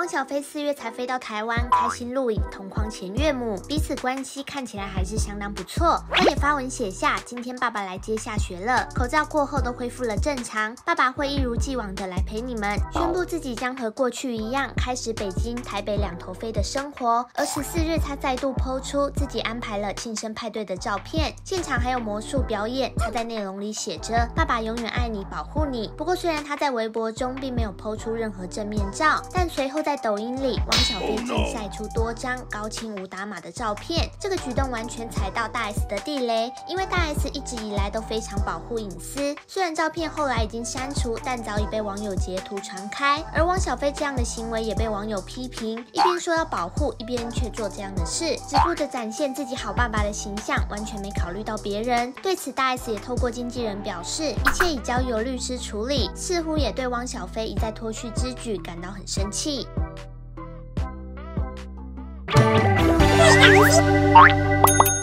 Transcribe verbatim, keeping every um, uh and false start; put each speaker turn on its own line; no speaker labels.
汪小菲四月才飞到台湾，开心录影，同框前岳母，彼此关系看起来还是相当不错。他也发文写下，今天爸爸来接下学了，口罩过后都恢复了正常，爸爸会一如既往的来陪你们，宣布自己将和过去一样，开始北京、台北两头飞的生活。而十四日，他再度 po 出自己安排了庆生派对的照片，现场还有魔术表演。他在内容里写着：“爸爸永远爱你，保护你。”不过，虽然他在微博中并没有 po 出任何正面照，但随后在抖音里，汪小菲竟晒出多张高清无打码的照片。这个举动完全踩到大 S 的地雷，因为大 S 一直以来都非常保护隐私。虽然照片后来已经删除，但早已被网友截图传开。而汪小菲这样的行为也被网友批评，一边说要保护，一边却做这样的事，只顾着展现自己好爸爸的形象，完全没考虑到别人。对此，大 S 也透过经纪人表示，一切已交由律师处理，似乎也对汪小菲一再脱序之举感到很生气。
Thank you.